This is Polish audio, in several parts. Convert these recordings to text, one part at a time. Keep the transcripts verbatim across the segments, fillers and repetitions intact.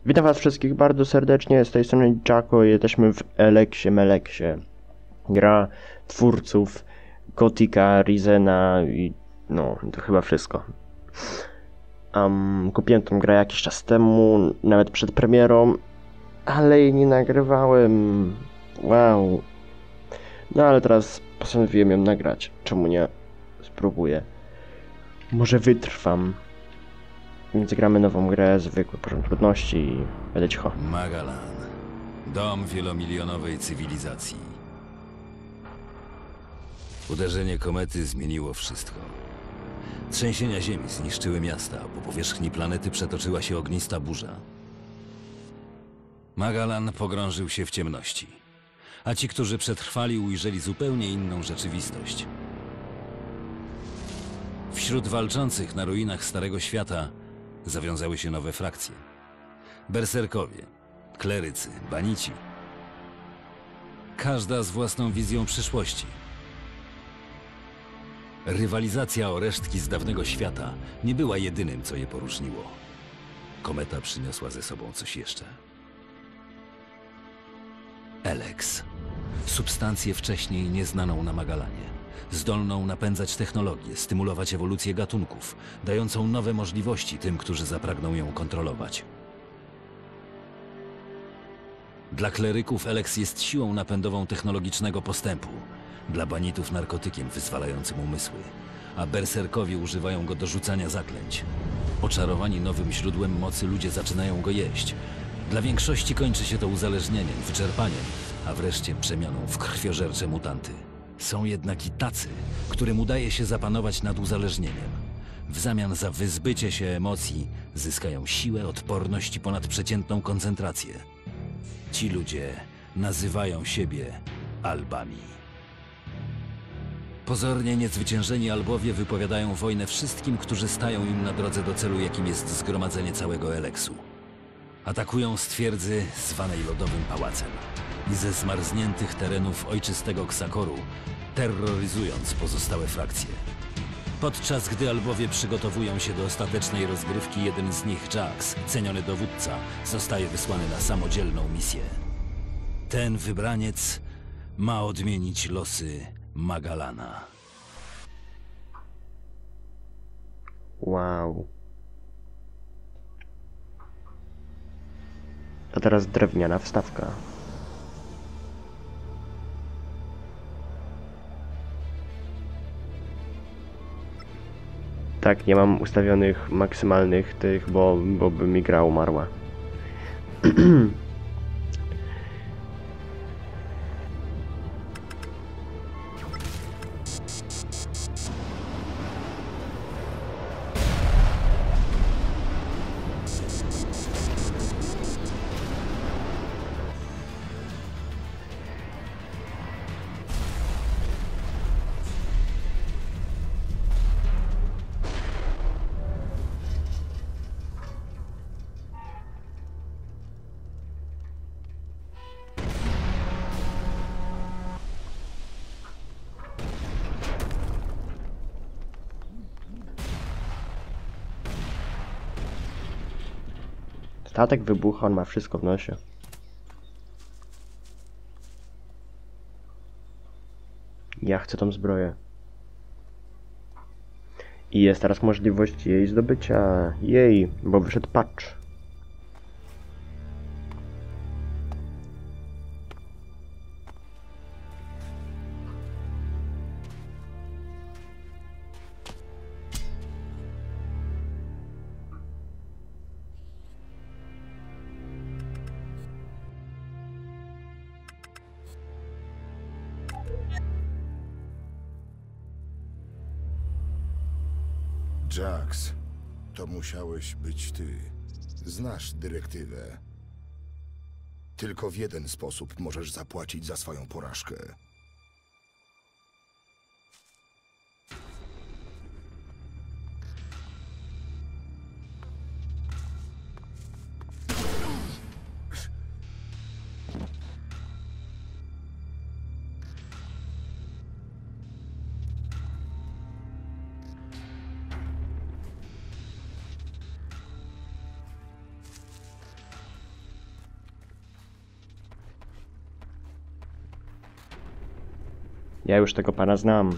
Witam was wszystkich bardzo serdecznie, z tej strony Jacko, jesteśmy w Eleksie Meleksie. Gra twórców Gotika, Rizena i no, to chyba wszystko. Um, kupiłem tą grę jakiś czas temu, nawet przed premierą, ale jej nie nagrywałem. Wow. No ale teraz postanowiłem ją nagrać, czemu nie? Spróbuję. Może wytrwam. Więc gramy nową grę, zwykły poziom trudności i będę cicho. Magalan. Dom wielomilionowej cywilizacji. Uderzenie komety zmieniło wszystko. Trzęsienia ziemi zniszczyły miasta, po powierzchni planety przetoczyła się ognista burza. Magalan pogrążył się w ciemności, a ci, którzy przetrwali, ujrzeli zupełnie inną rzeczywistość. Wśród walczących na ruinach Starego Świata zawiązały się nowe frakcje. Berserkowie, klerycy, banici. Każda z własną wizją przyszłości. Rywalizacja o resztki z dawnego świata nie była jedynym, co je poróżniło. Kometa przyniosła ze sobą coś jeszcze. Elex. Substancję wcześniej nieznaną na Magalanie. Zdolną napędzać technologię, stymulować ewolucję gatunków, dającą nowe możliwości tym, którzy zapragną ją kontrolować. Dla kleryków Elex jest siłą napędową technologicznego postępu, dla banitów narkotykiem wyzwalającym umysły, a berserkowie używają go do rzucania zaklęć. Oczarowani nowym źródłem mocy ludzie zaczynają go jeść. Dla większości kończy się to uzależnieniem, wyczerpaniem, a wreszcie przemianą w krwiożercze mutanty. Są jednak i tacy, którym udaje się zapanować nad uzależnieniem. W zamian za wyzbycie się emocji zyskają siłę, odporność i ponadprzeciętną koncentrację. Ci ludzie nazywają siebie albami. Pozornie niezwyciężeni albowie wypowiadają wojnę wszystkim, którzy stają im na drodze do celu, jakim jest zgromadzenie całego Eleksu. Atakują z twierdzy zwanej Lodowym Pałacem i ze zmarzniętych terenów ojczystego Ksakoru, terroryzując pozostałe frakcje. Podczas gdy albowie przygotowują się do ostatecznej rozgrywki, jeden z nich, Jax, ceniony dowódca, zostaje wysłany na samodzielną misję. Ten wybraniec ma odmienić losy Magalana. Wow. A teraz drewniana wstawka. Tak, nie mam ustawionych maksymalnych tych, bo, bo by mi gra umarła. Statek wybucha, on ma wszystko w nosie. Ja chcę tą zbroję. I jest teraz możliwość jej zdobycia. Jej, bo wyszedł patch. Jax, to musiałeś być ty. Znasz dyrektywę. Tylko w jeden sposób możesz zapłacić za swoją porażkę. Ja już tego pana znam.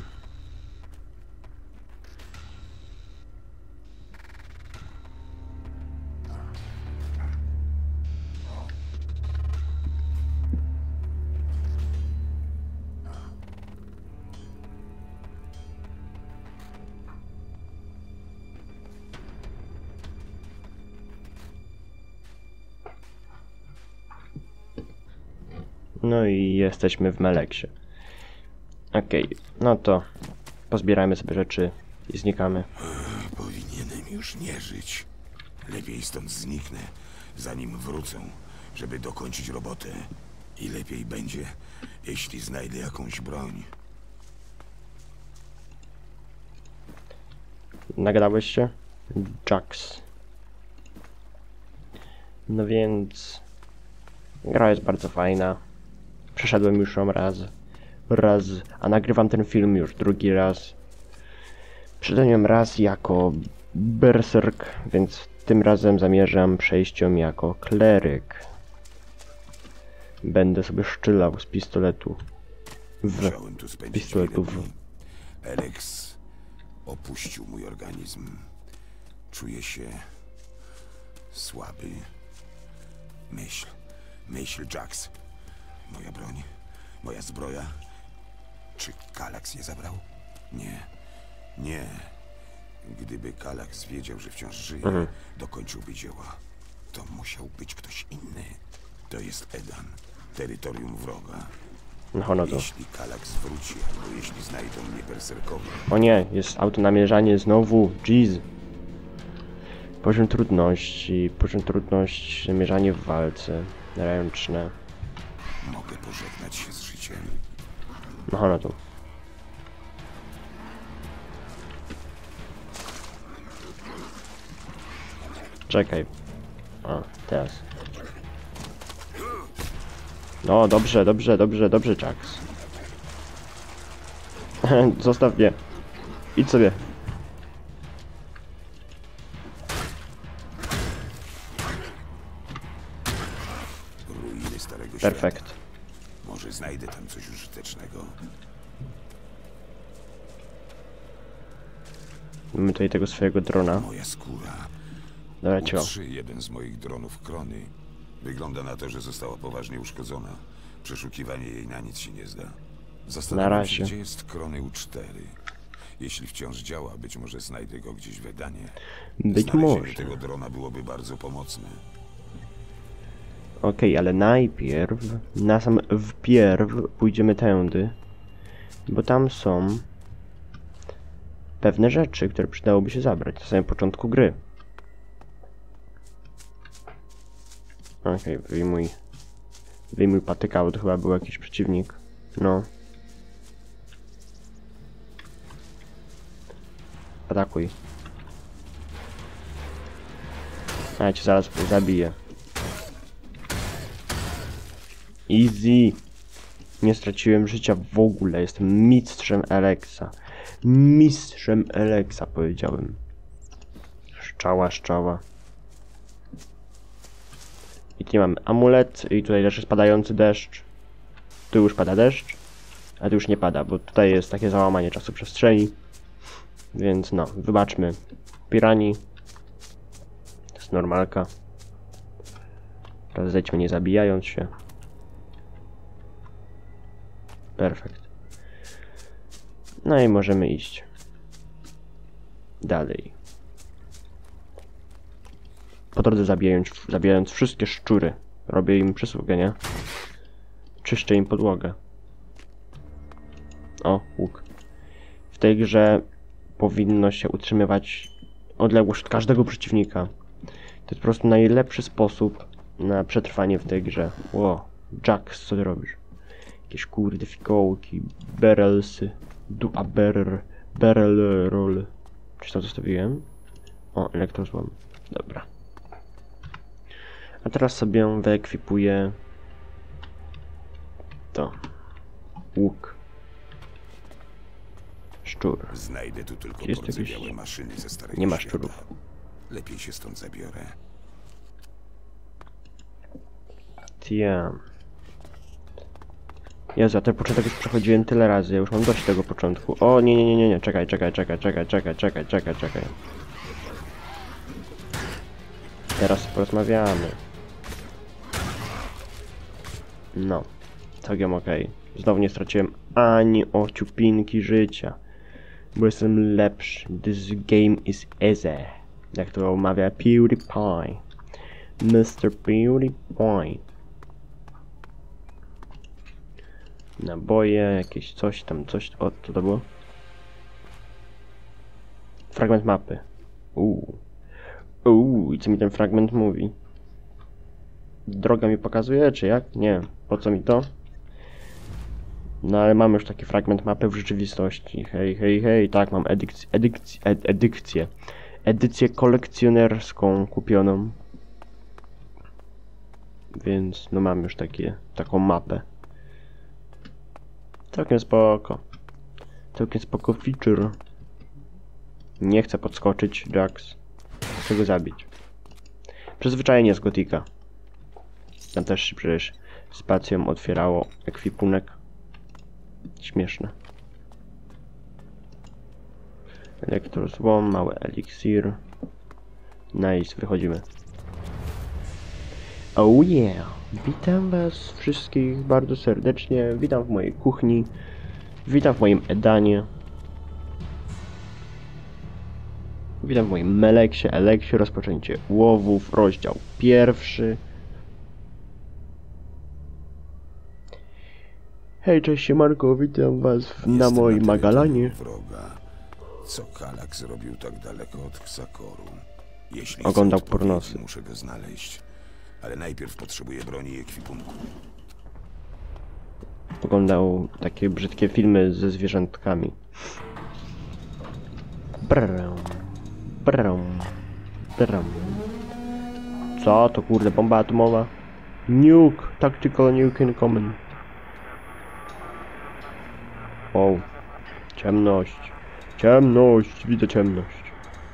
No i jesteśmy w Meleksie. Okej, okay, no to pozbierajmy sobie rzeczy i znikamy. Powinienem już nie żyć. Lepiej stąd zniknę, zanim wrócę, żeby dokończyć robotę. I lepiej będzie, jeśli znajdę jakąś broń. Nagadałeś się? Jax. No więc... gra jest bardzo fajna. Przeszedłem już ją raz. Raz. A nagrywam ten film już drugi raz. Przeszedłem ją raz jako berserk, więc tym razem zamierzam przejść ją jako kleryk. Będę sobie szczylał z pistoletu. W Musiałem tu spędzić pistoletu wiele w... dni. Alex opuścił mój organizm. Czuję się słaby. Myśl, myśl, Jax. Moja broń, moja zbroja. Czy Kallax je zabrał? Nie, nie. Gdyby Kallax wiedział, że wciąż żyje, Mhm. dokończyłby dzieła. To musiał być ktoś inny. To jest Edan, terytorium wroga. No, no to. Jeśli Kallax wróci, albo jeśli znajdą mnie berserkowie, O nie, jest autonamierzanie znowu. Jeez. Poziom trudności, poziom trudności, namierzanie w walce. Ręczne. mogę pożegnać się z życiem. No, no to. Czekaj. O, teraz. No, dobrze, dobrze, dobrze, dobrze, Jax. Zostaw mnie. Idź sobie. Ruiny starego Perfekt. świata. Może znajdę tam coś użytecznego. Mamy tutaj tego swojego drona. Moja skóra. Dobra, cicho. Utrzy jeden z moich dronów krony. Wygląda na to, że została poważnie uszkodzona. Przeszukiwanie jej na nic się nie zda. Na Zastanawiam razie. się, gdzie jest krony U cztery. Jeśli wciąż działa, być może znajdę go gdzieś w Edanie. Być Znalezienie może. tego drona byłoby bardzo pomocne. Okej, ale najpierw, na sam wpierw pójdziemy tędy, bo tam są pewne rzeczy, które przydałoby się zabrać na samym początku gry. Okej, wyjmuj, wyjmuj patyka, bo to chyba był jakiś przeciwnik. No. Atakuj. A ja cię zaraz zabiję. Easy. Nie straciłem życia w ogóle. Jestem mistrzem Alexa. Mistrzem Alexa, powiedziałem. Szczała, szczała. I tu mamy amulet. I tutaj też jest padający deszcz. Tu już pada deszcz. A tu już nie pada, bo tutaj jest takie załamanie czasu przestrzeni. Więc no, wybaczmy. Pirani. To jest normalka. Teraz zejdźmy nie zabijając się. Perfekt. No i możemy iść dalej. Po drodze zabijając, zabijając wszystkie szczury. Robię im przysługę, nie? Czyszczę im podłogę. O, łuk. W tej grze powinno się utrzymywać odległość od każdego przeciwnika. To jest po prostu najlepszy sposób na przetrwanie w tej grze. Ło, Jax, co ty robisz? Jakieś kurde fikołki, barrelsy, dupa barrel, barrel roll. Czy to zostawiłem? O, elektrozłam. Dobra. A teraz sobie wyekwipuję to. Łuk. Szczur. Znajdę tu tylko Jest porcebiałe jakiś- maszyny ze starego Nie ma świata. szczurów. Lepiej się stąd zabiorę. Tia. Jezu, ja ten początek już przechodziłem tyle razy, ja już mam dość tego początku. O, nie, nie, nie, nie, nie, czekaj, czekaj, czekaj, czekaj, czekaj, czekaj, czekaj, czekaj. Teraz porozmawiamy. No, całkiem okej. Znowu nie straciłem ani ociupinki życia. Bo jestem lepszy. This game is easy. Jak to mawia PewDiePie. mister PewDiePie. Naboje, jakieś coś tam, coś... O, co to było? Fragment mapy. Uuu. Uuu, i co mi ten fragment mówi? Droga mi pokazuje, czy jak? Nie. Po co mi to? No ale mamy już taki fragment mapy w rzeczywistości. Hej, hej, hej. Tak, mam edykcję, edykcję, ed, edykcję. Edycję kolekcjonerską kupioną. Więc no mam już takie, taką mapę. Całkiem spoko. Całkiem spoko feature. Nie chcę podskoczyć, Jax. Chcę go zabić. Przyzwyczajenie z Gotika. Tam też się przecież spacją otwierało ekwipunek. Śmieszne. Elektrozłom, mały eliksir. Nice, wychodzimy. Oh yeah! Witam was wszystkich bardzo serdecznie. Witam w mojej kuchni. Witam w moim Edanie. Witam w moim Meleksie, Eleksie, rozpoczęcie łowów, rozdział pierwszy. Hej, cześć siemanko, witam was w, na Jestem moim na Magalanie. wroga. Co Kalak zrobił tak daleko od Xakoru? Jeśli Oglądał chcę odpowiedzi, pornosy. muszę go znaleźć. Ale najpierw potrzebuję broni i ekwipunku. Oglądał takie brzydkie filmy ze zwierzątkami. Brum, brum, brum. Co to kurde, bomba atomowa? Nuke, tactical nuke incoming. Wow. Ciemność. Ciemność, widzę ciemność.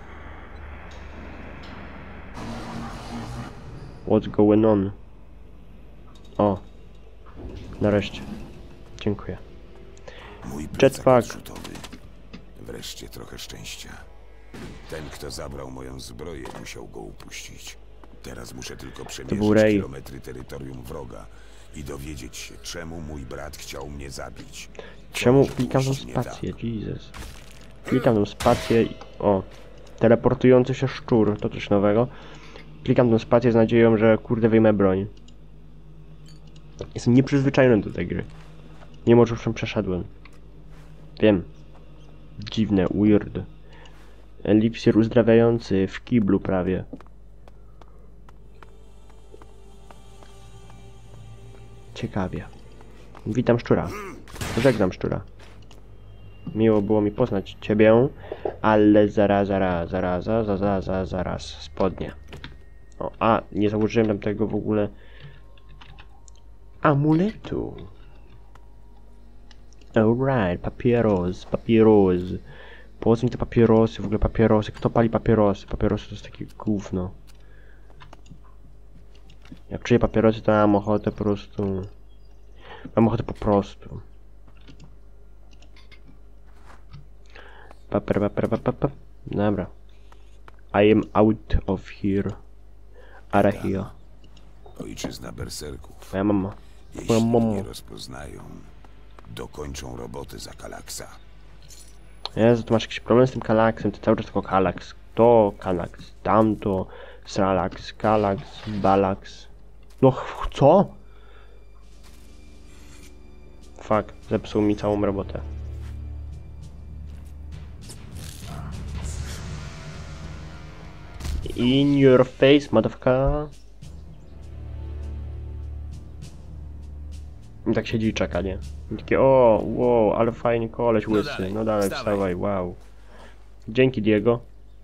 What's going on? O. Nareszcie. Dziękuję. Mój plecak Jetpack. odrzutowy. Wreszcie trochę szczęścia. Ten, kto zabrał moją zbroję, musiał go upuścić. Teraz muszę tylko był przemierzyć Ray. kilometry terytorium wroga i dowiedzieć się, czemu mój brat chciał mnie zabić. Co Czemu może klikam tą pójść nie spację? tak? Jesus. Klikam tą spację i... O. Teleportujący się szczur. To coś nowego. Klikam tą spację z nadzieją, że kurde wyjmę broń. Jestem nieprzyzwyczajony do tej gry. Mimo, że już ją przeszedłem. Wiem. Dziwne, weird. Eliksir uzdrawiający w kiblu prawie. Ciekawie. Witam szczura. Żegnam szczura. Miło było mi poznać ciebie, ale zaraz, zaraz, zaraz, zaraz, zaraz, zaraz, zaraz, spodnie. O, a, nie założyłem tam tego w ogóle amuletu. Alright, papieros, papieros. Po co mi te papierosy? W ogóle papierosy. Kto pali papierosy? Papierosy to jest takie gówno. Jak czuję papierosy, to mam ochotę po prostu... Mam ochotę po prostu. Paper, paper, paper, paper. Dobra. I am out of here. Arachio. Ojczyzna berserków. Moja mama. Jeśli Moja mama. mnie rozpoznają, dokończą roboty za Kalaksa. Jezu, tu masz jakiś problem z tym Kalaksem, to cały czas tylko Kalaks. To, Kalaks, tamto, Sralax, Kalaks, Balax. No, ch- co? Fuck, zepsuł mi całą robotę. In your face, motherfucker. I tak siedzi i czeka, nie? I takie, o, wow, ale fajnie koleś No łysy. dalej, No dalej, wstawaj. wstawaj, wow. Dzięki, Diego.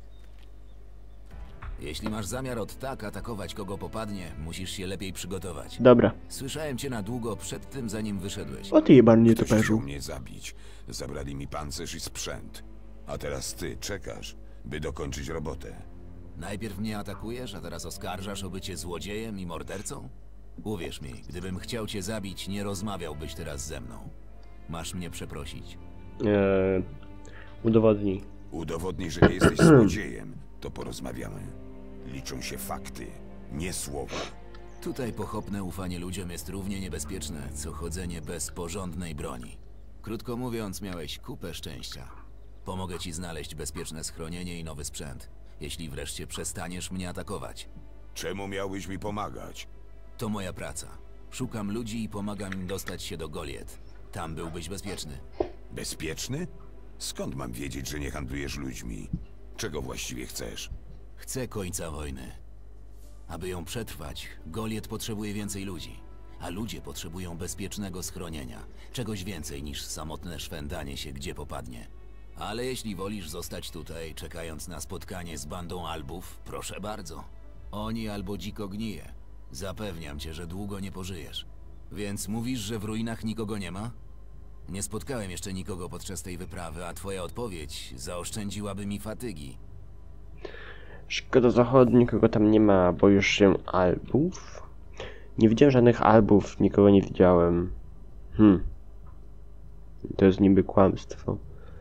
Jeśli masz zamiar od tak atakować kogo popadnie, musisz się lepiej przygotować. Dobra. Słyszałem cię na długo przed tym, zanim wyszedłeś. O ty jeban Ktoś chciał nietoperzu. mnie zabić. Zabrali mi pancerz i sprzęt. A teraz ty czekasz, by dokończyć robotę. Najpierw mnie atakujesz, a teraz oskarżasz o bycie złodziejem i mordercą? Uwierz mi, gdybym chciał cię zabić, nie rozmawiałbyś teraz ze mną. Masz mnie przeprosić. Eee, udowodnij. Udowodnij, że nie jesteś złodziejem, to porozmawiamy. Liczą się fakty, nie słowa. Tutaj pochopne ufanie ludziom jest równie niebezpieczne, co chodzenie bez porządnej broni. Krótko mówiąc, miałeś kupę szczęścia. Pomogę ci znaleźć bezpieczne schronienie i nowy sprzęt, jeśli wreszcie przestaniesz mnie atakować. Czemu miałbyś mi pomagać? To moja praca. Szukam ludzi i pomagam im dostać się do Goliet. Tam byłbyś bezpieczny. Bezpieczny? Skąd mam wiedzieć, że nie handlujesz ludźmi? Czego właściwie chcesz? Chcę końca wojny. Aby ją przetrwać, Goliet potrzebuje więcej ludzi. A ludzie potrzebują bezpiecznego schronienia. Czegoś więcej niż samotne szwendanie się gdzie popadnie. Ale jeśli wolisz zostać tutaj, czekając na spotkanie z bandą Albów, proszę bardzo. Oni albo dziko gnije. Zapewniam cię, że długo nie pożyjesz. Więc mówisz, że w ruinach nikogo nie ma? Nie spotkałem jeszcze nikogo podczas tej wyprawy, a twoja odpowiedź zaoszczędziłaby mi fatygi. Szkoda zachodni, nikogo tam nie ma, bo już się albów? Nie widziałem żadnych albów, nikogo nie widziałem. Hmm. To jest niby kłamstwo.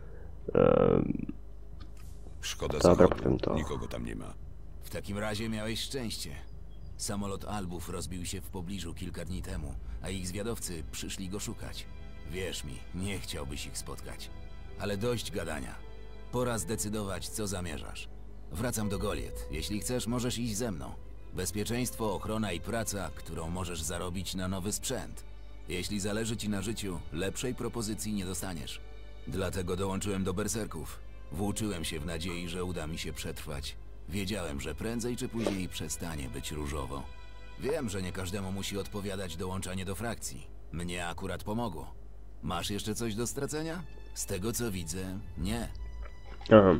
Um, Szkoda Dobra, zachodu, powiem to. nikogo tam nie ma. W takim razie miałeś szczęście. Samolot Albów rozbił się w pobliżu kilka dni temu, a ich zwiadowcy przyszli go szukać. Wierz mi, nie chciałbyś ich spotkać. Ale dość gadania. Pora zdecydować, co zamierzasz. Wracam do Goliet. Jeśli chcesz, możesz iść ze mną. Bezpieczeństwo, ochrona i praca, którą możesz zarobić na nowy sprzęt. Jeśli zależy ci na życiu, lepszej propozycji nie dostaniesz. Dlatego dołączyłem do berserków. Włóczyłem się w nadziei, że uda mi się przetrwać. Wiedziałem, że prędzej czy później przestanie być różowo. Wiem, że nie każdemu musi odpowiadać dołączanie do frakcji. Mnie akurat pomogło. Masz jeszcze coś do stracenia? Z tego co widzę, nie. aha.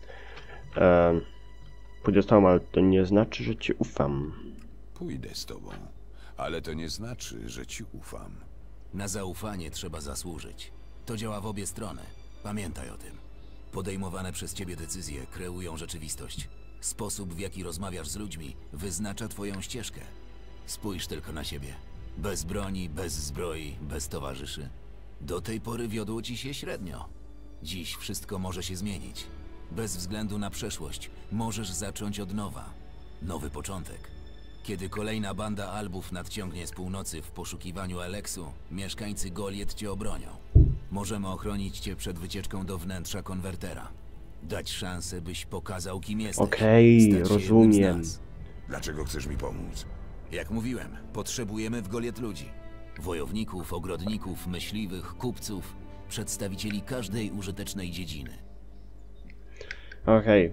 Um, pójdę z tobą, ale to nie znaczy, że ci ufam. Pójdę z tobą, ale to nie znaczy, że ci ufam. Na zaufanie trzeba zasłużyć. To działa w obie strony. Pamiętaj o tym. Podejmowane przez ciebie decyzje kreują rzeczywistość. Sposób, w jaki rozmawiasz z ludźmi, wyznacza twoją ścieżkę. Spójrz tylko na siebie. Bez broni, bez zbroi, bez towarzyszy. Do tej pory wiodło ci się średnio. Dziś wszystko może się zmienić. Bez względu na przeszłość możesz zacząć od nowa. Nowy początek. Kiedy kolejna banda Albów nadciągnie z północy w poszukiwaniu Eleksu, mieszkańcy Goliet cię obronią. Możemy ochronić cię przed wycieczką do wnętrza konwertera. Dać szansę, byś pokazał, kim jesteś. Okej, Stać się rozumiem. jednym z nas. Dlaczego chcesz mi pomóc? Jak mówiłem, potrzebujemy w Goliet ludzi. Wojowników, ogrodników, myśliwych, kupców, przedstawicieli każdej użytecznej dziedziny. Okej.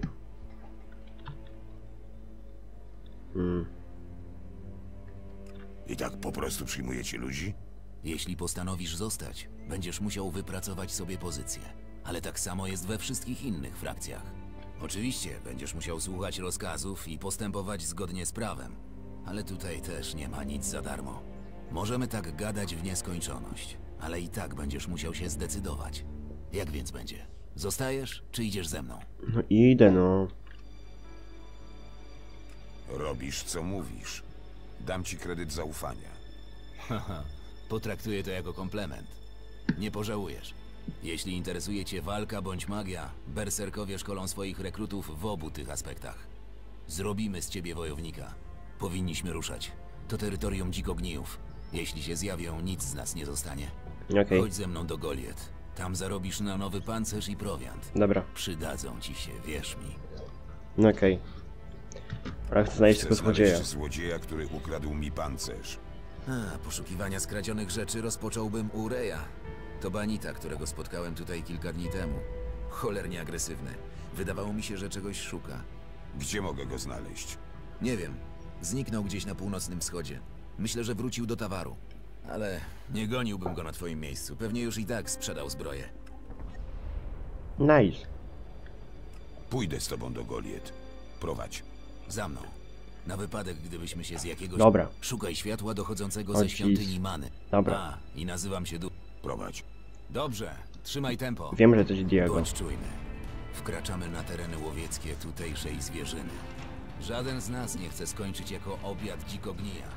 Hmm. I tak po prostu przyjmujecie ludzi? Jeśli postanowisz zostać, będziesz musiał wypracować sobie pozycję. Ale tak samo jest we wszystkich innych frakcjach. Oczywiście będziesz musiał słuchać rozkazów i postępować zgodnie z prawem. Ale tutaj też nie ma nic za darmo. Możemy tak gadać w nieskończoność, ale i tak będziesz musiał się zdecydować. Jak więc będzie? Zostajesz, czy idziesz ze mną? No idę, no. Robisz, co mówisz. Dam ci kredyt zaufania. Haha, potraktuję to jako komplement. Nie pożałujesz. Jeśli interesuje cię walka bądź magia, berserkowie szkolą swoich rekrutów w obu tych aspektach. Zrobimy z ciebie wojownika. Powinniśmy ruszać. To terytorium dzikognijów. Jeśli się zjawią, nic z nas nie zostanie. Okej, Chodź ze mną do Goliet. Tam zarobisz na nowy pancerz i prowiant. dobra. Przydadzą ci się, wierz mi. No okej. Ale chcę znaleźć Chcę tego złodzieja. znaleźć złodzieja, który ukradł mi pancerz. A, poszukiwania skradzionych rzeczy rozpocząłbym u Reja. To banita, którego spotkałem tutaj kilka dni temu. Cholernie agresywny. Wydawało mi się, że czegoś szuka. Gdzie mogę go znaleźć? Nie wiem. Zniknął gdzieś na północnym wschodzie. Myślę, że wrócił do Tawaru. Ale nie goniłbym go na twoim miejscu. Pewnie już i tak sprzedał zbroję. Nice. Pójdę z tobą do Goliet. Prowadź. Za mną. Na wypadek, gdybyśmy się z jakiegoś... Dobra. Szukaj światła dochodzącego O, ze jeez. świątyni Many. Dobra. A, i nazywam się Du... Prowadź. Dobrze. Trzymaj tempo. Wiem, że to jest Diego. Bądź czujny. Wkraczamy na tereny łowieckie tutejszej zwierzyny. Żaden z nas nie chce skończyć jako obiad dzikognija.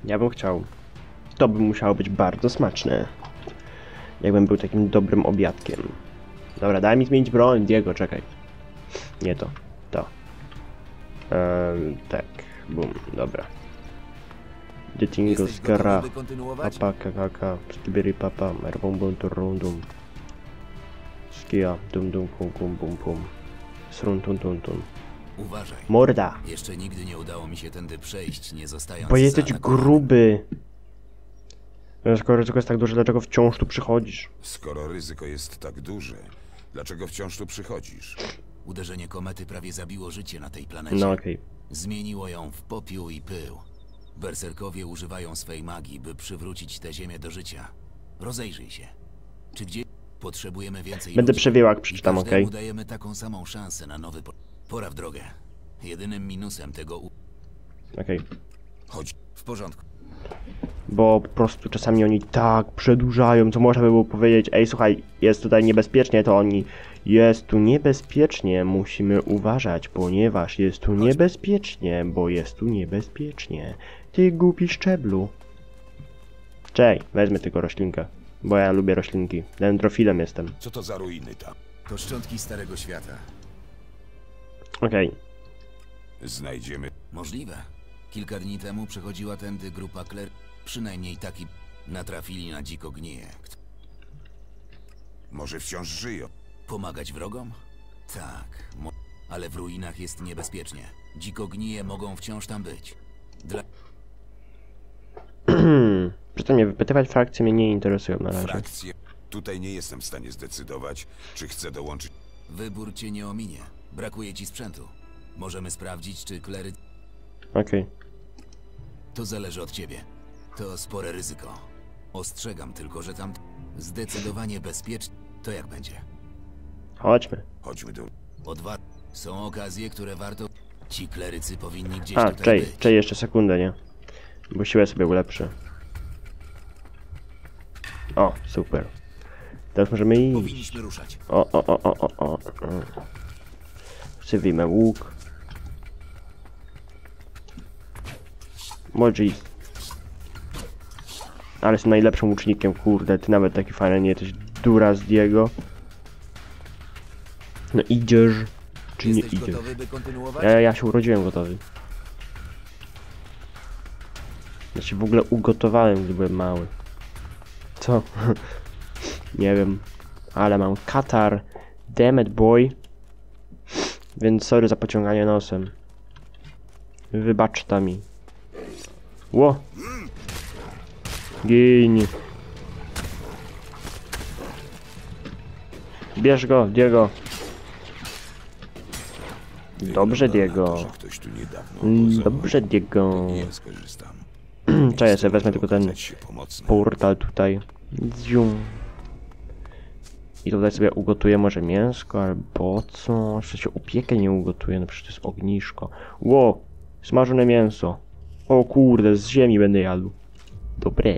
Ja bym chciał. To by musiało być bardzo smaczne. Jakbym był takim dobrym obiadkiem. Dobra, daj mi zmienić broń, Diego, czekaj. Nie to, to. Eee, tak, bum, dobra. Detingo skara, papa, kakaka, skibiri papa, merbum bum turundum. Skia, dum dum kum kum bum bum. Srun tun tun tun. Uważaj. Morda! Jeszcze nigdy nie udało mi się tędy przejść, nie zostając Bo jesteś zaatakowanym. gruby! No, skoro ryzyko jest tak duże, dlaczego wciąż tu przychodzisz? Skoro ryzyko jest tak duże, dlaczego wciąż tu przychodzisz? Uderzenie komety prawie zabiło życie na tej planecie. No okej. Zmieniło ją w popiół i pył. Berserkowie używają swej magii, by przywrócić tę ziemię do życia. Rozejrzyj się. Czy gdzie potrzebujemy więcej Będę ludzi? przewijał, jak I przeczytam, każdemu okej? dajemy taką samą szansę na nowy... Po... Pora w drogę. Jedynym minusem tego... U... Okej. Chodź. W porządku. Bo po prostu czasami oni tak przedłużają, co można by było powiedzieć, ej słuchaj, jest tutaj niebezpiecznie, to oni, jest tu niebezpiecznie, musimy uważać, ponieważ jest tu niebezpiecznie, bo jest tu niebezpiecznie. Ty głupi szczeblu. Czej, wezmę tylko roślinkę, bo ja lubię roślinki, dendrofilem jestem. Co to za ruiny tam? To szczątki Starego Świata. Okej, Znajdziemy... Możliwe. Kilka dni temu przechodziła tędy grupa kler... Przynajmniej taki... Natrafili na dziko gnije. Kto... Może wciąż żyją. Pomagać wrogom? Tak. Mo... Ale w ruinach jest niebezpiecznie. Dziko gnije mogą wciąż tam być. Dla... przestań mnie wypytywać, frakcje mnie nie interesują na razie. Frakcje. Tutaj nie jestem w stanie zdecydować, czy chcę dołączyć... Wybór cię nie ominie. Brakuje ci sprzętu. Możemy sprawdzić, czy klery... Okej. To zależy od ciebie. To spore ryzyko. Ostrzegam tylko, że tam... Zdecydowanie bezpiecznie. To jak będzie? Chodźmy. Chodźmy do... O dwa... Są okazje, które warto... Ci klerycy powinni gdzieś A, tutaj czej, być. czej jeszcze sekundę, nie? Bo siłę sobie ulepszę. O, super. Teraz możemy iść. Powinniśmy ruszać. O, o, o, o, o, o. Wsywimy łuk. Może iść. Ale jestem najlepszym łucznikiem, kurde. Ty nawet taki fajny nie jesteś. Dura z Diego. No idziesz. Czy nie Jesteś idziesz? gotowy, by kontynuować? Ja, ja się urodziłem gotowy. Ja się w ogóle ugotowałem, gdy byłem mały. Co? Nie wiem. Ale mam katar. Damn it, boy. Więc sorry za pociąganie nosem. Wybacz to mi. Ło! Gin. Bierz go, Diego. Dobrze, Diego. Że ktoś tu niedawno Mm, obozował. Dobrze, Diego. Nie skorzystam. Cześć, sobie wezmę tylko ten Okazać się pomocny. portal tutaj. Zium. I tutaj sobie ugotuję może mięsko albo co? Jeszcze się upiekę nie ugotuję, no przecież to jest ogniszko. Ło! Smażone mięso. O kurde, z ziemi będę jadł. Dobre.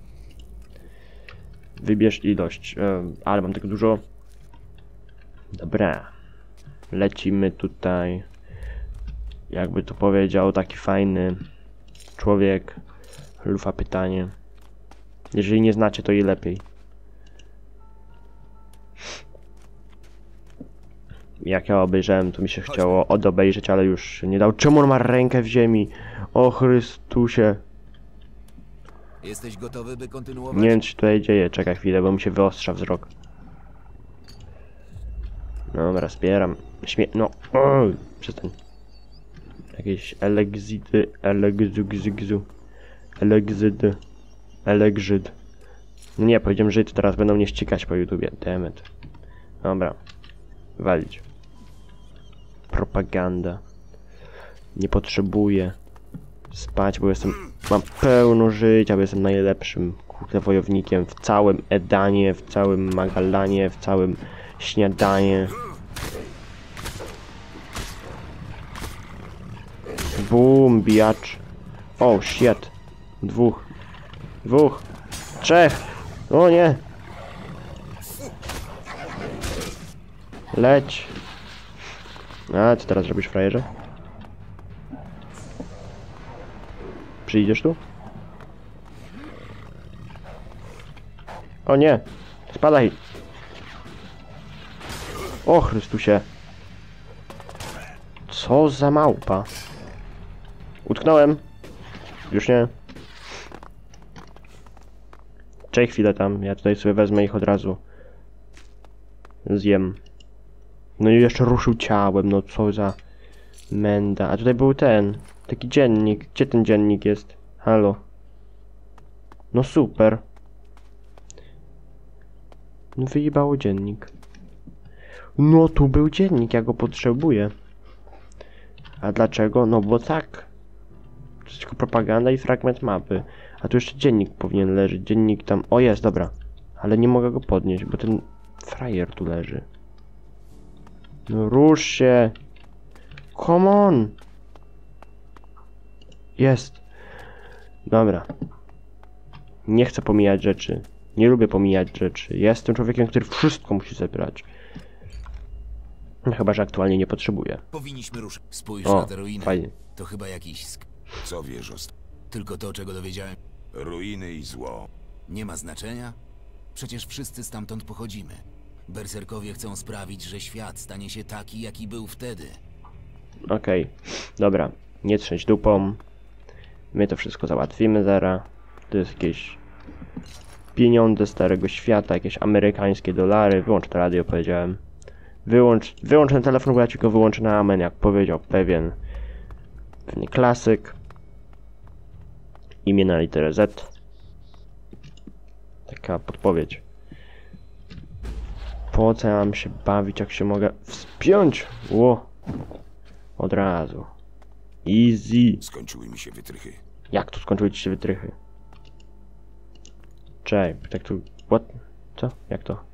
Wybierz ilość. E, ale mam tego dużo. Dobra. Lecimy tutaj. Jakby to powiedział taki fajny człowiek. Lufa pytanie. Jeżeli nie znacie, to i lepiej. Jak ja obejrzałem, to mi się chciało odobejrzeć, ale już się nie dał. Czemu on ma rękę w ziemi? O Chrystusie. Jesteś gotowy, by kontynuować? Nie wiem, co się tutaj dzieje. Czekaj chwilę, bo mi się wyostrza wzrok. Dobra, zbieram. Śmie... No. Oj, przestań. Jakieś elegizy... Elegzygzu. Elegzydy. Elegżyd. No nie, powiedziałem Żyd, teraz będą mnie ścigać po YouTubie. Dammit. Dobra. Walić. Propaganda. Nie potrzebuję spać, bo jestem... Mam pełno życia, bo jestem najlepszym, kurde, wojownikiem w całym Edanie, w całym Magallanie, w całym Śniadanie. Boom, bijacz. O, oh, shit. Dwóch. Dwóch. Trzech. O nie. Leć. A, co teraz robisz, frajerze? Przyjdziesz tu? O nie! Spadaj! O Chrystusie! Co za małpa? Utknąłem! Już nie. Czekaj chwilę tam, ja tutaj sobie wezmę ich od razu. Zjem. No i jeszcze ruszył ciałem, no co za menda. A tutaj był ten, taki dziennik. Gdzie ten dziennik jest? Halo? No super. No wyjebało dziennik. No tu był dziennik, ja go potrzebuję. A dlaczego? No bo tak. To jest tylko propaganda i fragment mapy. A tu jeszcze dziennik powinien leżeć. Dziennik tam... O jest, dobra. Ale nie mogę go podnieść, bo ten frajer tu leży. No rusz się. Come on. Jest. Dobra. Nie chcę pomijać rzeczy. Nie lubię pomijać rzeczy. Jestem człowiekiem, który wszystko musi zebrać. No, chyba że aktualnie nie potrzebuję. Powinniśmy ruszyć. Spójrz O, na te ruiny. fajnie. To chyba jakiś sk... Co wiesz o... st- Tylko to, czego dowiedziałem. Ruiny i zło. Nie ma znaczenia? Przecież wszyscy stamtąd pochodzimy. Berserkowie chcą sprawić, że świat stanie się taki, jaki był wtedy. Okej. Dobra. Nie trzęść dupą. My to wszystko załatwimy zaraz. To jest jakieś pieniądze starego świata, jakieś amerykańskie dolary. Wyłącz to radio, powiedziałem. Wyłącz, wyłącz ten telefon, bo ja ci go wyłączę na amen, jak powiedział pewien, pewien klasyk. Imię na literę Z. Taka podpowiedź. Po co ja mam się bawić, jak się mogę wspiąć? Ło. Od razu. Easy. Skończyły mi się wytrychy. Jak tu skończyły ci się wytrychy? Czekaj, tak tu... What? Co? Jak to?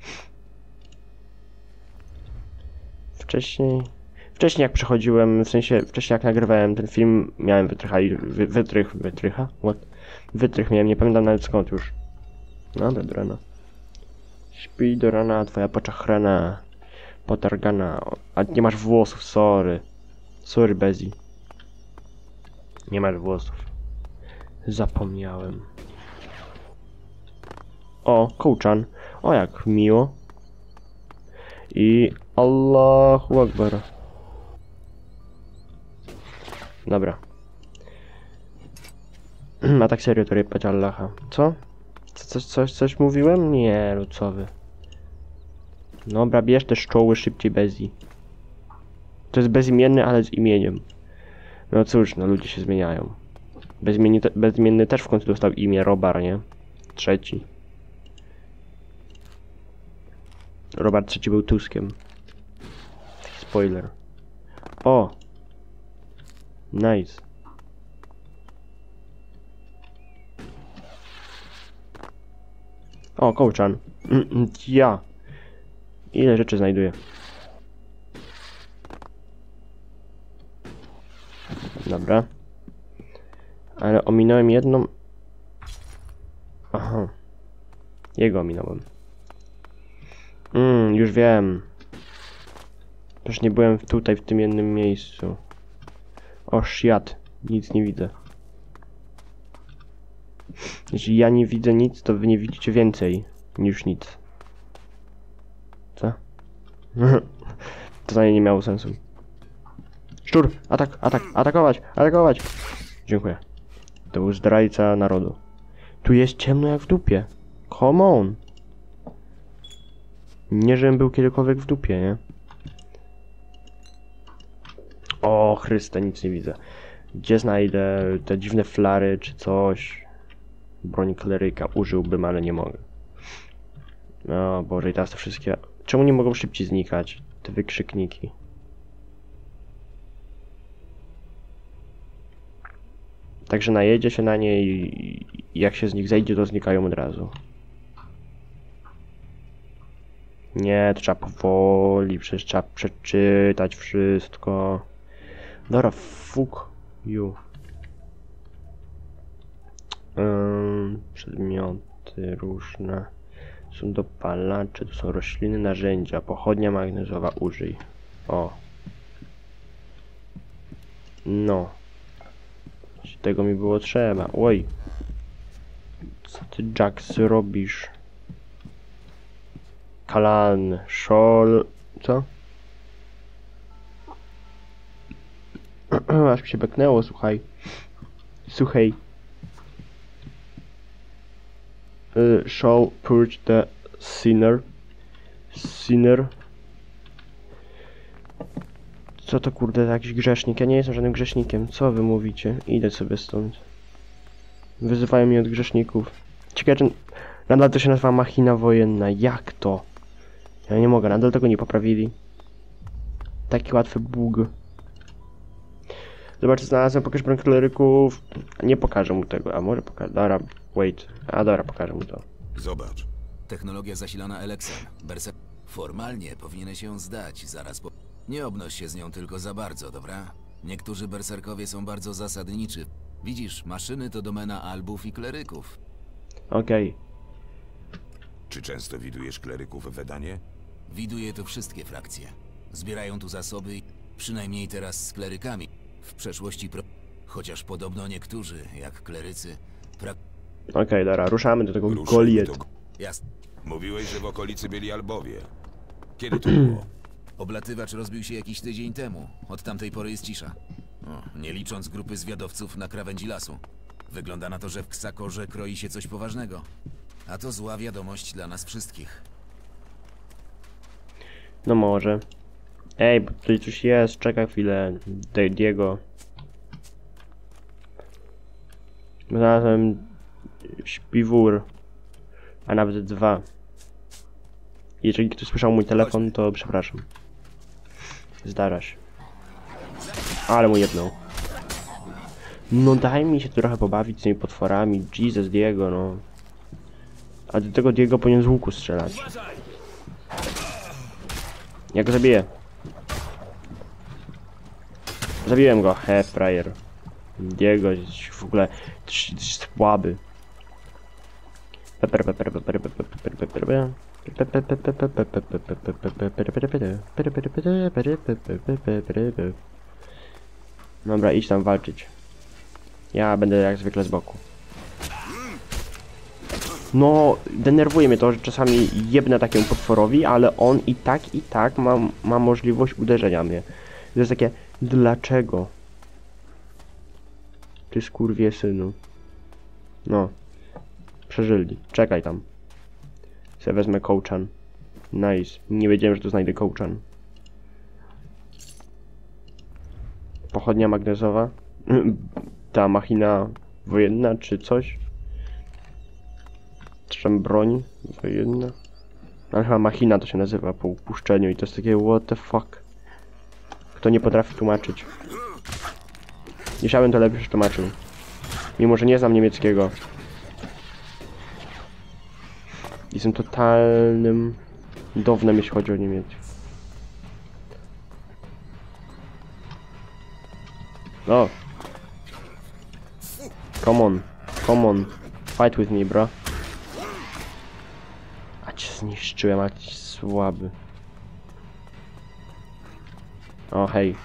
Wcześniej... Wcześniej jak przechodziłem, w sensie wcześniej jak nagrywałem ten film, miałem wytrycha i... Wy, wytrych... Wytrycha? What? Wytrych miałem, nie pamiętam nawet skąd już. No dobra, no. Śpi do rana, twoja poczachrana. Potargana. A nie masz włosów, sorry. Sorry, Bezi. Nie masz włosów. Zapomniałem. O, kołczan. O, jak miło. I Allahu Akbar. Dobra. A tak serio to rypać Allaha. Co? Co coś, coś, coś mówiłem? Nie, lucowy. Dobra, bierz te szczoły szybciej Bezi. To jest bezimienny, ale z imieniem. No cóż, no ludzie się zmieniają. Bezimienny, te, bezimienny też w końcu dostał imię Robar, nie? Trzeci. Robar trzeci był Tuskiem. Spoiler. O! Nice. O, kołczan. Mm, ja. Ile rzeczy znajduję. Dobra. Ale ominąłem jedną... Aha. Jego ominąłem. Mmm, już wiem. Też nie byłem tutaj, w tym jednym miejscu. O, shit. Nic nie widzę. Jeśli ja nie widzę nic, to wy nie widzicie więcej niż nic. Co? To za nie nie miało sensu. Szczur! Atak! Atak! Atakować! Atakować! Dziękuję. To był zdrajca narodu. Tu jest ciemno jak w dupie. Come on! Nie, żebym był kiedykolwiek w dupie, nie? O Chryste, nic nie widzę. Gdzie znajdę te dziwne flary czy coś? Broń kleryka użyłbym, ale nie mogę. No Boże, i teraz te wszystkie... Czemu nie mogą szybciej znikać? Te wykrzykniki. Także najedzie się na nie i jak się z nich zejdzie, to znikają od razu. Nie, to trzeba powoli, przecież trzeba przeczytać wszystko. Dobra, fuck you. Um, przedmioty różne. Są dopalacze, to są rośliny, narzędzia. Pochodnia magnezowa, użyj. O. No. Tego mi było trzeba. Oj. Co ty, Jax, robisz? Kalan, Szol... Co? Aż mi się beknęło, słuchaj. Słuchaj. Uh, shall purge the sinner. Sinner. Co to kurde, jakiś grzesznik? Ja nie jestem żadnym grzesznikiem. Co wy mówicie? Idę sobie stąd. Wyzywają mnie od grzeszników. Ciekawe, czy nadal to się nazywa machina wojenna. Jak to? Ja nie mogę, nadal tego nie poprawili. Taki łatwy bug. Zobacz, znalazłem, pokaż broń kleryków. Nie pokażę mu tego, a może pokażę. Dobra, wait. A dobra, pokażę mu to. Zobacz. Technologia zasilana Elexem. Berser... Formalnie powinieneś ją zdać zaraz po... Nie obnoś się z nią tylko za bardzo, dobra? Niektórzy berserkowie są bardzo zasadniczy. Widzisz, maszyny to domena albów i kleryków. Okej. Okay. Czy często widujesz kleryków w Edanie? Widuję tu wszystkie frakcje. Zbierają tu zasoby, przynajmniej teraz z klerykami. W przeszłości pro... Chociaż podobno niektórzy, jak klerycy, pra... Okej, okay, dobra, ruszamy do tego Ruszamy Goliet. do... Jasne. Mówiłeś, że w okolicy byli albowie. Kiedy to było? Oblatywacz rozbił się jakiś tydzień temu. Od tamtej pory jest cisza. O, nie licząc grupy zwiadowców na krawędzi lasu. Wygląda na to, że w Ksakorze kroi się coś poważnego. A to zła wiadomość dla nas wszystkich. No może. Ej, bo tutaj coś jest, czekaj chwilę. D Diego. Znalazłem śpiwór. A nawet dwa. Jeżeli ktoś słyszał mój telefon, to przepraszam. Zdarza się. Ale mu jedną. No daj mi się trochę pobawić z tymi potworami. Jesus Diego, no. A do tego Diego powinien z łuku strzelać. Ja go zabiję. Zabiłem go, he, frajer. Diego jest w ogóle słaby. Peper, peper, peper, peper, peper, peper. Dobra, idź tam walczyć. Ja będę jak zwykle z boku. No, denerwuje mnie to, że czasami jebnę takiemu potworowi, ale on i tak, i tak ma, ma możliwość uderzenia mnie. To jest takie, dlaczego? Ty skurwiesynu. No. Przeżyli. Czekaj tam. Se wezmę kołczan. Nice. Nie wiedziałem, że tu znajdę kołczan. Pochodnia magnezowa. Ta machina wojenna, czy coś? Czy tam broń wojenna? Ale chyba machina to się nazywa po upuszczeniu i to jest takie what the fuck. Kto nie potrafi tłumaczyć. Jeśli ja bym to lepiej przetłumaczył. Mimo, że nie znam niemieckiego. Jestem totalnym downem, jeśli chodzi o Niemiec. O! Come on, come on. Fight with me, bro. A cię zniszczyłem, a cię słaby. O, hej.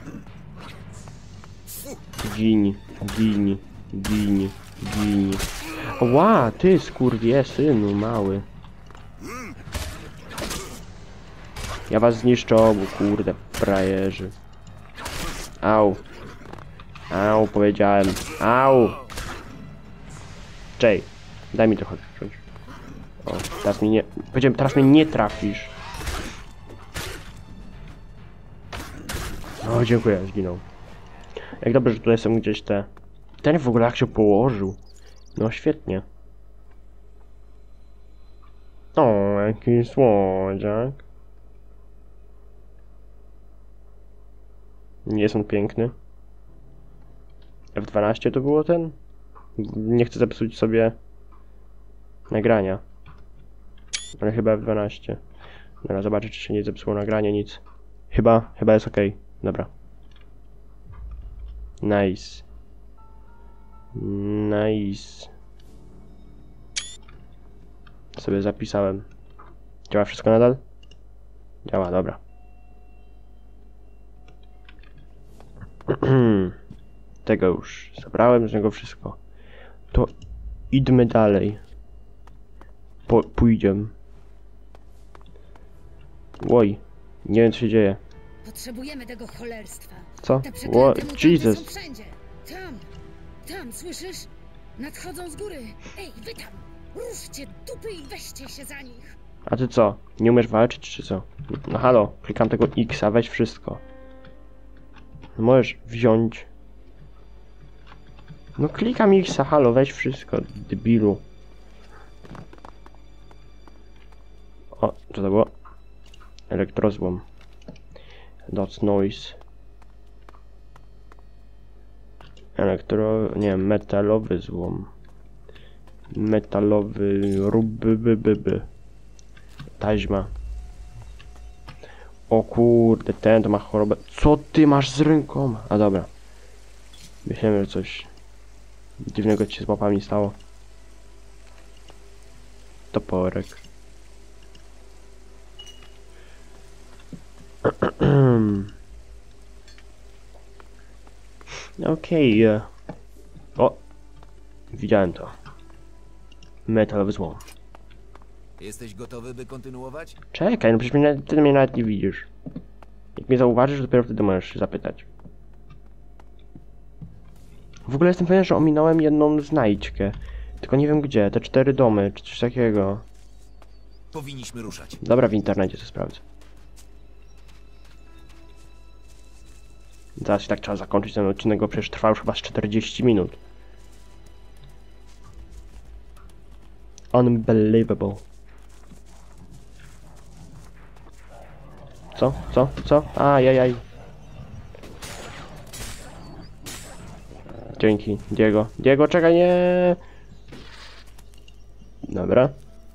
Gini, gini, gini, gini. Ła, ty skurwie, synu mały. Ja was zniszczę obu, kurde, frajerzy. Au. Au, powiedziałem. Au. Jay, daj mi trochę wziąć. O, teraz mnie nie... Powiedziałem, teraz mnie nie trafisz. O, dziękuję, zginął. Jak dobrze, że tutaj są gdzieś te... Ten w ogóle jak się położył. No świetnie. O, jaki słodziak. Nie jest on piękny. F dwanaście to było ten? Nie chcę zepsuć sobie nagrania. Ale chyba F dwanaście. Dobra, zobaczę, czy się nie zepsuło nagranie, nic. Chyba, chyba jest ok. Dobra. Nice. Nice. Sobie zapisałem. Działa wszystko nadal? Działa, dobra. Tego już zabrałem z niego wszystko. To idźmy dalej. Po, pójdziemy. Oj, nie wiem co się dzieje. Potrzebujemy tego cholerstwa. Co? Te What? przeklęte mutanty Jesus. są wszędzie. Tam, tam, słyszysz? Nadchodzą z góry. Ej, wy tam! Ruszcie dupy i weźcie się za nich. A ty co? Nie umiesz walczyć czy co? No halo, klikam tego X-a, weź wszystko. No możesz wziąć. No klikam X-a, halo, weź wszystko, debilu. O, co to było? Elektrozłom. Dots noise. Elektro... nie, metalowy złom. Metalowy... ruby, by, by, by. Taśma. O kurde, ten to ma chorobę. Co ty masz z ręką? A dobra. Myślałem, że coś dziwnego ci się z łapami stało. Toporek. Okej. Okay. O! Widziałem to. Metalowy złom. Jesteś gotowy, by kontynuować? Czekaj, no przecież mnie, ty mnie nawet nie widzisz. Jak mnie zauważysz, dopiero wtedy możesz się zapytać. W ogóle jestem pewien, że ominąłem jedną znajdźkę. Tylko nie wiem gdzie, te cztery domy, czy coś takiego. Powinniśmy ruszać. Dobra, w internecie to sprawdzę. Zaraz i tak trzeba zakończyć ten odcinek, bo przecież trwał już chyba z czterdzieści minut. Unbelievable. Co? Co? Co? Ajajaj. Dzięki, Diego. Diego, czekaj, nie! Dobra.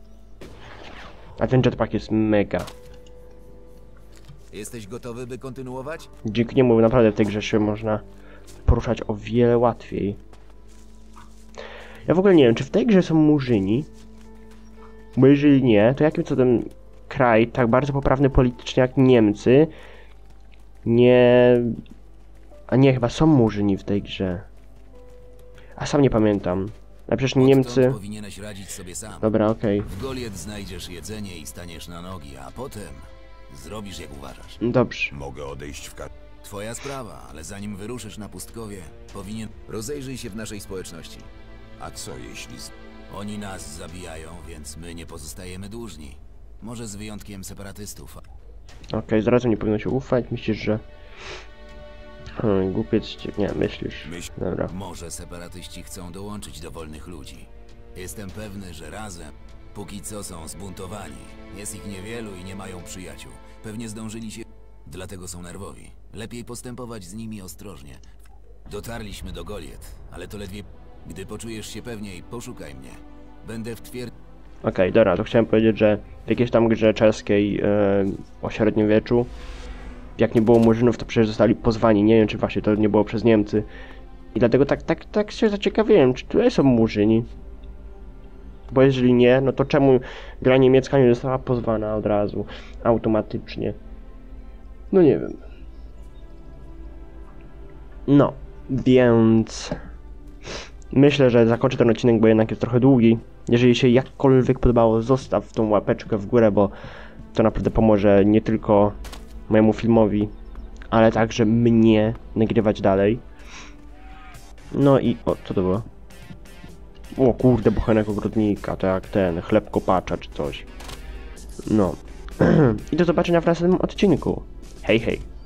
A ten jetpack jest mega. Jesteś gotowy, by kontynuować? Dzięki niemu naprawdę w tej grze się można poruszać o wiele łatwiej. Ja w ogóle nie wiem, czy w tej grze są murzyni? Bo jeżeli nie, to jakim cudem kraj tak bardzo poprawny politycznie jak Niemcy nie... A nie, chyba są murzyni w tej grze. A sam nie pamiętam. A przecież Niemcy... Odtąd powinieneś radzić sobie sam. Dobra, okej. Okay. W Goliet znajdziesz jedzenie i staniesz na nogi, a potem zrobisz jak uważasz. Dobrze. Mogę odejść w ka... Twoja sprawa, ale zanim wyruszysz na pustkowie, powinien... Rozejrzyj się w naszej społeczności. A co jeśli... Z... Oni nas zabijają, więc my nie pozostajemy dłużni. Może z wyjątkiem separatystów. Okej, okay, zarazem nie powinno się ufać. Myślisz, że... Hmm, głupiec ci... Nie, myślisz. Myśl... Dobra. Może separatyści chcą dołączyć do wolnych ludzi. Jestem pewny, że razem, póki co są zbuntowani. Jest ich niewielu i nie mają przyjaciół. Pewnie zdążyli się... Dlatego są nerwowi. Lepiej postępować z nimi ostrożnie. Dotarliśmy do Goliet, ale to ledwie... Gdy poczujesz się pewniej, poszukaj mnie. Będę w twierdzy... Okej, okay, dobra, to chciałem powiedzieć, że w jakiejś tam grze czeskiej yy, o średniowieczu, jak nie było murzynów, to przecież zostali pozwani. Nie wiem, czy właśnie to nie było przez Niemcy. I dlatego tak, tak, tak się zaciekawiłem, czy tutaj są murzyni. Bo jeżeli nie, no to czemu gra niemiecka nie została pozwana od razu, automatycznie? No nie wiem. No, więc... Myślę, że zakończę ten odcinek, bo jednak jest trochę długi. Jeżeli się jakkolwiek podobało, zostaw tą łapeczkę w górę, bo to naprawdę pomoże nie tylko mojemu filmowi, ale także mnie nagrywać dalej. No i... O, co to było? O kurde, bochenek ogrodnika, to jak ten, chleb kopacza czy coś. No. I do zobaczenia w następnym odcinku. Hej, hej.